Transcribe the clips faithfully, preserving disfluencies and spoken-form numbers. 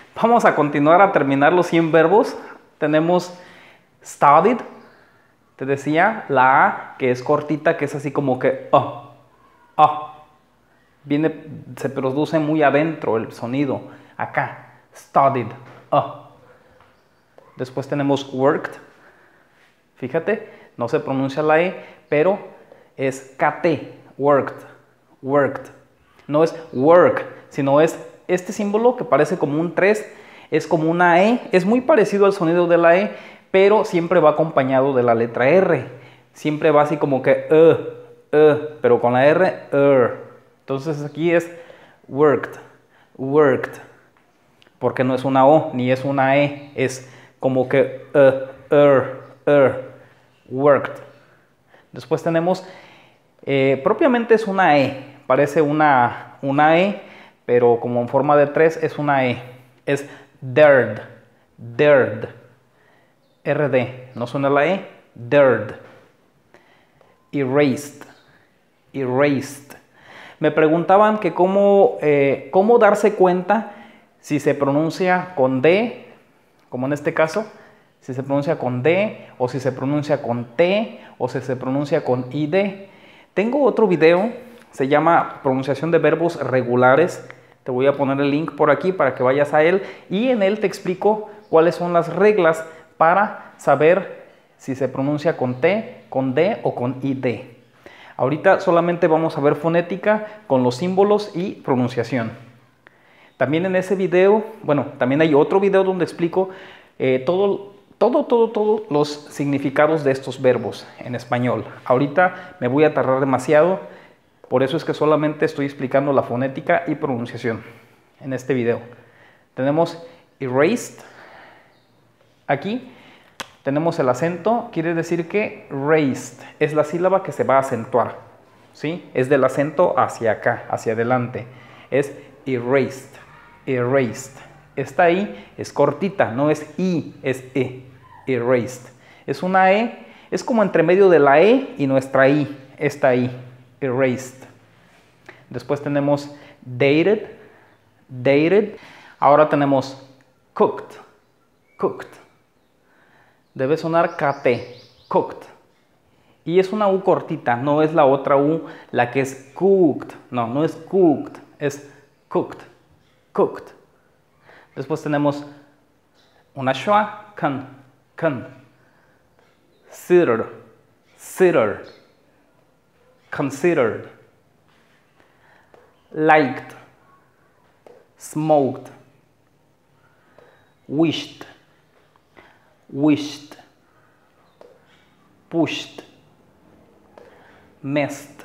Vamos a continuar a terminar los cien verbos. Tenemos studied, te decía, la A, que es cortita, que es así como que ah, ah. Viene, se produce muy adentro el sonido, acá, studied, ah. Después tenemos worked, fíjate, no se pronuncia la E, pero es K T, worked, worked. No es work, sino es este símbolo que parece como un tres, es como una E, es muy parecido al sonido de la E, pero siempre va acompañado de la letra R. Siempre va así como que uh, uh, pero con la R, er. Entonces aquí es worked, worked, porque no es una O ni es una E, es como que uh, er, er, worked. Después tenemos, eh, propiamente es una E, parece una, una E, pero como en forma de tres es una E, es dared, dared, R D, no suena la E, dared. Erased, erased. Me preguntaban que cómo, eh, cómo darse cuenta si se pronuncia con D, como en este caso, si se pronuncia con D, o si se pronuncia con T, o si se pronuncia con I D. Tengo otro video, se llama pronunciación de verbos regulares. Te voy a poner el link por aquí para que vayas a él, y en él te explico cuáles son las reglas para saber si se pronuncia con T, con D o con I D. Ahorita solamente vamos a ver fonética con los símbolos y pronunciación. También en ese video, bueno, también hay otro video donde explico eh, todo, todo, todo, todo los significados de estos verbos en español. Ahorita me voy a tardar demasiado, por eso es que solamente estoy explicando la fonética y pronunciación en este video. Tenemos erased, aquí tenemos el acento, quiere decir que raised es la sílaba que se va a acentuar, ¿sí? Es del acento hacia acá, hacia adelante. Es erased, erased. Esta I es cortita, no es I, es E, erased. Es una E, es como entre medio de la E y nuestra I, esta I, erased. Después tenemos dated, dated. Ahora tenemos cooked, cooked. Debe sonar K T, cooked. Y es una U cortita, no es la otra U, la que es cooked. No, no es cooked, es cooked, cooked. Después tenemos una schwa, con, con. Consider, consider, considered. Liked, smoked, wished, wished, pushed, messed,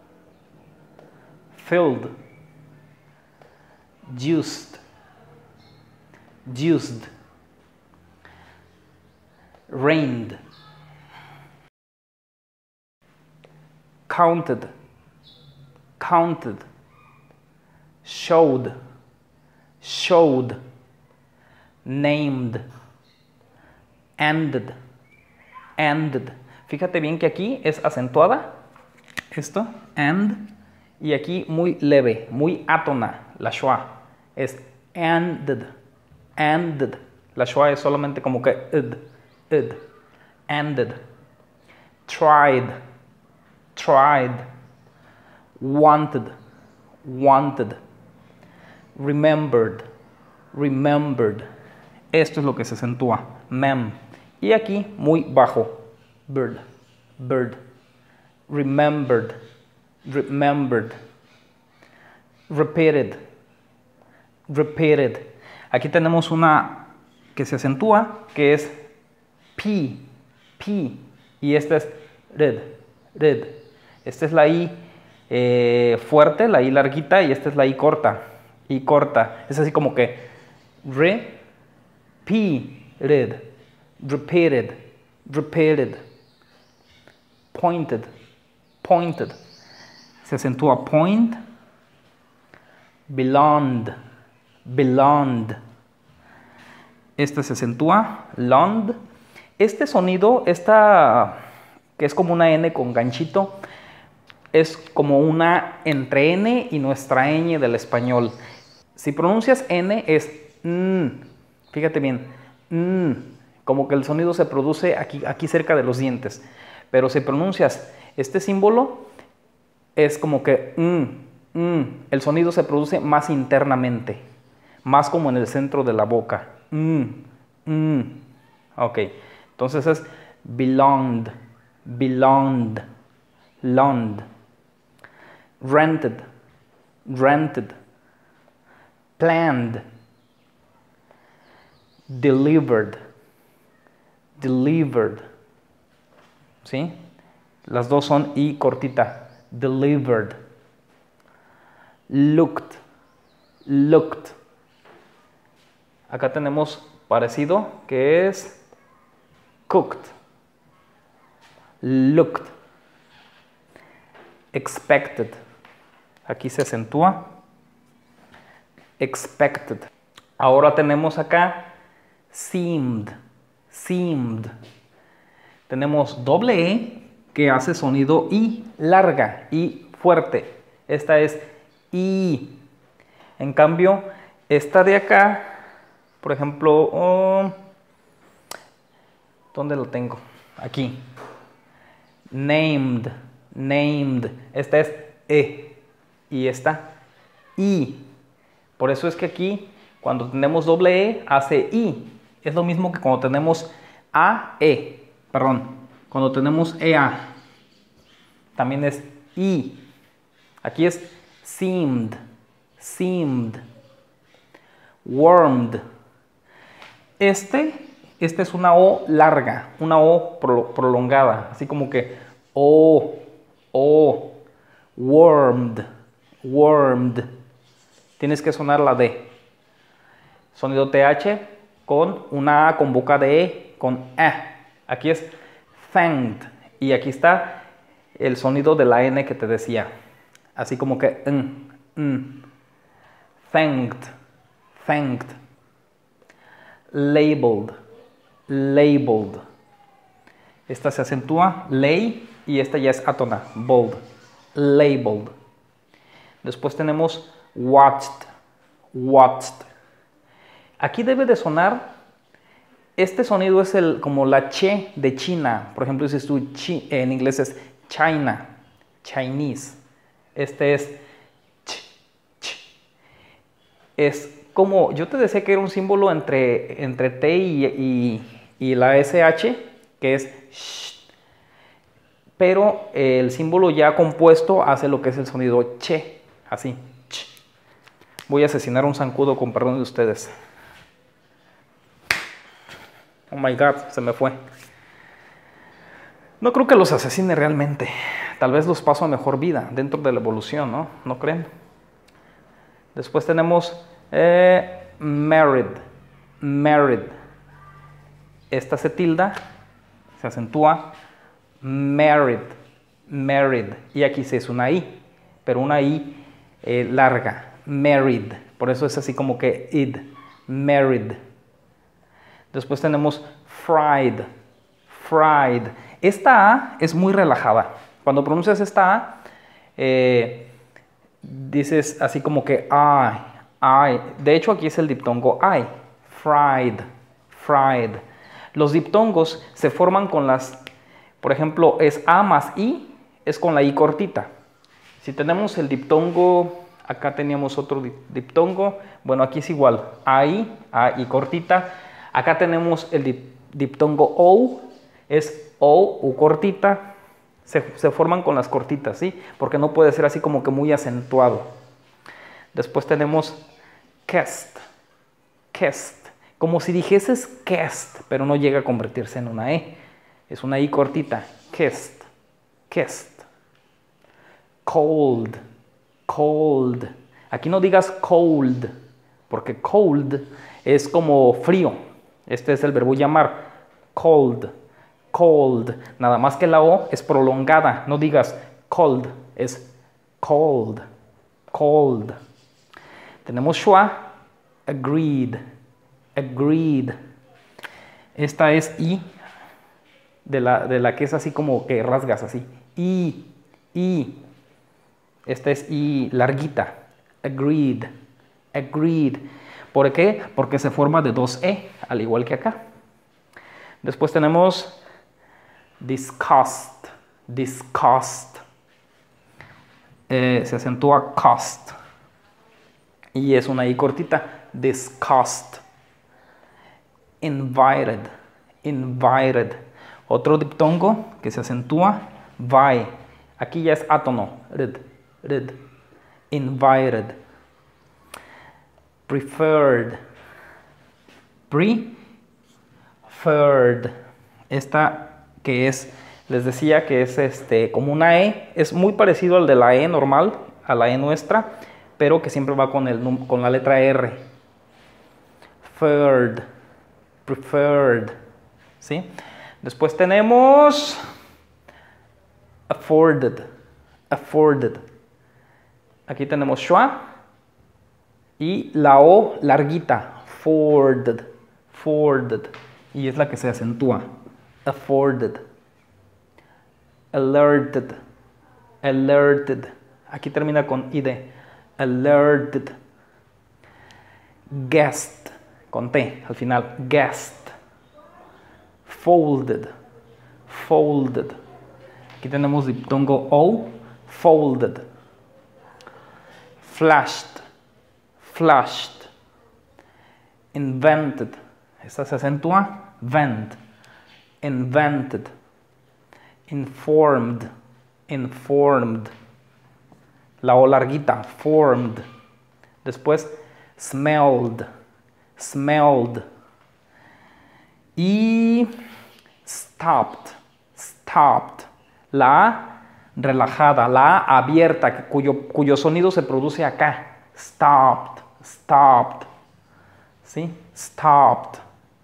filled, juiced, juiced, rained, counted, counted, showed, showed, named, ended, ended. Fíjate bien que aquí es acentuada, esto, and, y aquí muy leve, muy átona, la schwa, es ended, ended. La schwa es solamente como que ed, ed, ended. Tried, tried, wanted, wanted, remembered, remembered. Esto es lo que se acentúa, mem. Y aquí muy bajo, bird, bird, remembered, remembered, repeated, repeated. Aquí tenemos una que se acentúa, que es P, P, y esta es red, red. Esta es la I eh, fuerte, la I larguita, y esta es la I corta, I corta. Es así como que re, P, red, repeated, repeated, pointed, pointed. Se acentúa point, belonged, belonged. Este se acentúa longed. Este sonido, esta que es como una N con ganchito, es como una entre N y nuestra ñ del español. Si pronuncias N es mm. Fíjate bien, mm. Como que el sonido se produce aquí, aquí cerca de los dientes. Pero si pronuncias este símbolo, es como que mm, mm. El sonido se produce más internamente, más como en el centro de la boca. Mm, mm. Ok, entonces es belonged, belonged, loaned, rented, rented, planned, delivered, delivered. ¿Sí? Las dos son I cortita. Delivered. Looked, looked. Acá tenemos parecido que es cooked, looked, expected. Aquí se acentúa. Expected. Ahora tenemos acá seemed, seemed. Tenemos doble E que hace sonido I larga, I fuerte. Esta es I. En cambio, esta de acá, por ejemplo, oh, ¿dónde lo tengo? Aquí. Named, named. Esta es E y esta I. Por eso es que aquí, cuando tenemos doble E, hace I. Es lo mismo que cuando tenemos A E. Perdón, cuando tenemos E A. También es I. Aquí es seemed, seemed. Warmed. Este, este es una O larga, una O pro, prolongada, así como que O, O, warmed, warmed. Tienes que sonar la D. Sonido T H con una A con boca de E, con A. Aquí es thanked. Y aquí está el sonido de la N que te decía. Así como que mm, mm. Thanked, thanked. Labeled, labeled. Esta se acentúa, lay, y esta ya es átona, bold. Labeled. Después tenemos watched, watched. Aquí debe de sonar, este sonido es el, como la che de China. Por ejemplo, dices tú, chi, en inglés es China, Chinese. Este es ch, ch. Es como, yo te decía que era un símbolo entre, entre T y, y, y la S H, que es sh. Pero el símbolo ya compuesto hace lo que es el sonido che, así. Ch. Voy a asesinar a un zancudo con perdón de ustedes. Oh my God, se me fue. No creo que los asesine realmente. Tal vez los paso a mejor vida dentro de la evolución, ¿no? ¿No creen? Después tenemos eh, married, married. Esta se tilda, se acentúa. Married, married. Y aquí sí es una I, pero una I eh, larga. Married. Por eso es así como que id. Married. Después tenemos fried, fried. Esta A es muy relajada. Cuando pronuncias esta A, eh, dices así como que I, I. De hecho, aquí es el diptongo I. Fried, fried. Los diptongos se forman con las, por ejemplo, es A más I, es con la I cortita. Si tenemos el diptongo, acá teníamos otro diptongo. Bueno, aquí es igual. I, A, I cortita. Acá tenemos el diptongo O, es O, U cortita, se, se forman con las cortitas, ¿sí? Porque no puede ser así como que muy acentuado. Después tenemos kest, kest, como si dijeses kest, pero no llega a convertirse en una E, es una I cortita, kest, kest. Cold, cold, aquí no digas cold, porque cold es como frío. Este es el verbo llamar, cold, cold. Nada más que la O es prolongada. No digas cold, es cold, cold. Tenemos schwa, agreed, agreed. Esta es I, de la, de la que es así como que rasgas así. I, I. Esta es I larguita, agreed, agreed. ¿Por qué? Porque se forma de dos E, al igual que acá. Después tenemos disgust, disgust. Eh, se acentúa cost. Y es una I cortita, disgust. Invited, invited. Otro diptongo que se acentúa, vi. Aquí ya es átono, red, red. Invited. Preferred. Preferred. Esta que es, les decía que es este, como una E, es muy parecido al de la E normal, a la E nuestra, pero que siempre va con, el, con la letra R. Preferred. Preferred. ¿Sí? Después tenemos afforded. Afforded. Aquí tenemos schwa y la O larguita. Afforded. Afforded. Y es la que se acentúa. Afforded. Alerted. Alerted. Aquí termina con id. Alerted. Guest. Con T al final. Guest. Folded. Folded. Aquí tenemos diptongo O. Folded. Flashed. Flashed. Invented. Esta se acentúa. Vent. Invented. Informed. Informed. La O larguita. Formed. Después smelled. Smelled. Y stopped. Stopped. La A relajada. La A abierta, cuyo, cuyo sonido se produce acá. Stopped. Stopped. ¿Sí? Stopped.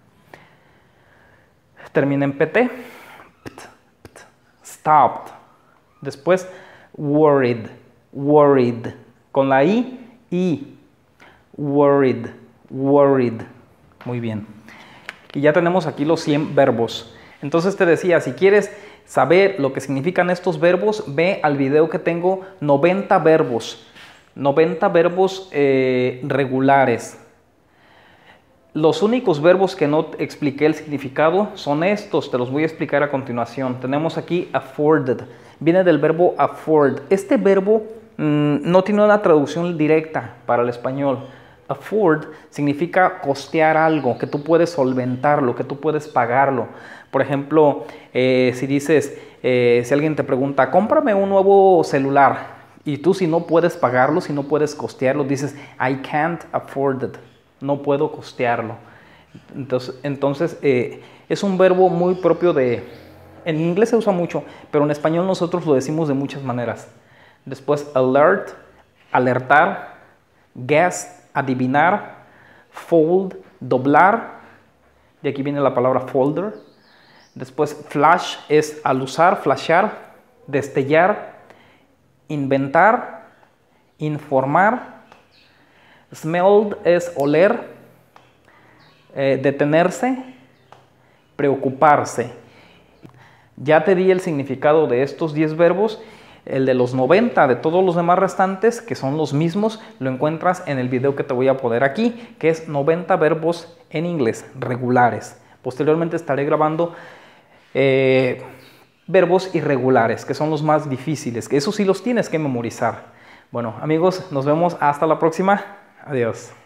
Termina en P T. Pt, pt, stopped. Después, worried. Worried. Con la I, I. Worried. Worried. Muy bien. Y ya tenemos aquí los cien verbos. Entonces te decía, si quieres saber lo que significan estos verbos, ve al video que tengo noventa verbos. noventa verbos eh, regulares. Los únicos verbos que no expliqué el significado son estos, te los voy a explicar a continuación. Tenemos aquí afforded, viene del verbo afford. Este verbo mmm, no tiene una traducción directa para el español. Afford significa costear algo, que tú puedes solventarlo, que tú puedes pagarlo. Por ejemplo, eh, si dices, eh, si alguien te pregunta, cómprame un nuevo celular, y tú si no puedes pagarlo, si no puedes costearlo, dices, I can't afford it. No puedo costearlo. Entonces, entonces eh, es un verbo muy propio de... En inglés se usa mucho, pero en español nosotros lo decimos de muchas maneras. Después, alert, alertar, guess, adivinar, fold, doblar. De aquí viene la palabra folder. Después, flash es alusar, flashear, destellar, inventar, informar. Smelled es oler, eh, detenerse, preocuparse. Ya te di el significado de estos diez verbos. El de los noventa de todos los demás restantes, que son los mismos, lo encuentras en el video que te voy a poner aquí, que es noventa verbos en inglés regulares. Posteriormente estaré grabando eh, verbos irregulares, que son los más difíciles, que esos sí los tienes que memorizar. Bueno, amigos, nos vemos hasta la próxima. Adiós.